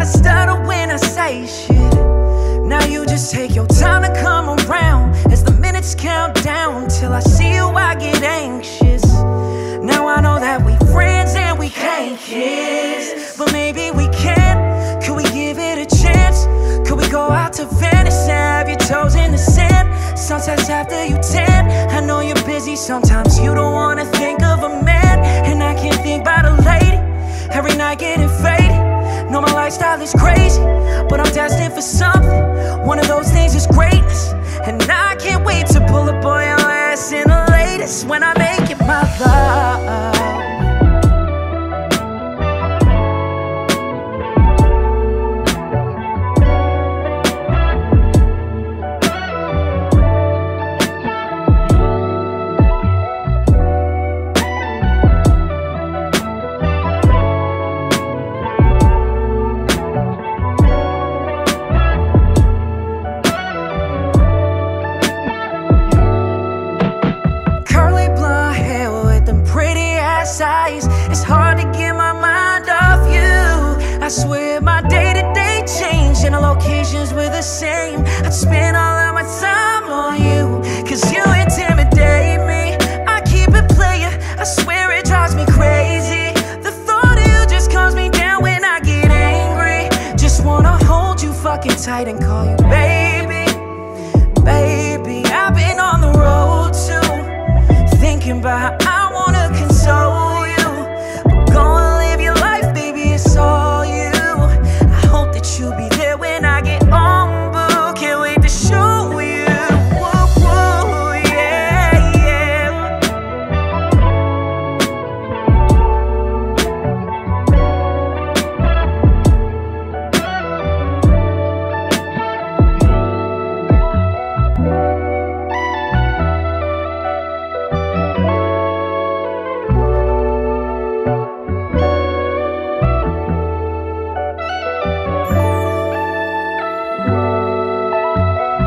stutter when I say shit. Now you just take your time to come around. As the minutes count down till I see you, I get anxious. Now I know that we friends and we can't kiss, but maybe we can. Could we give it a chance? Could we go out to Venice and have your toes in the sand? Sunsets after you tan. I know you're busy, sometimes you don't wanna think of a man, and I can't think about a lady. Every night getting faded. Know my lifestyle is crazy, but I'm destined for something. One of those things is greatness, and I can't wait to pull up on your ass in the latest when I make it my love. It's hard to get my mind off you. I swear my day-to-day changed and the locations were the same. I'd spend all of my time on you, cause you intimidate me. I keep it playin', I swear it drives me crazy. The thought of you just calms me down when I get angry. Just wanna hold you fucking tight and call you back.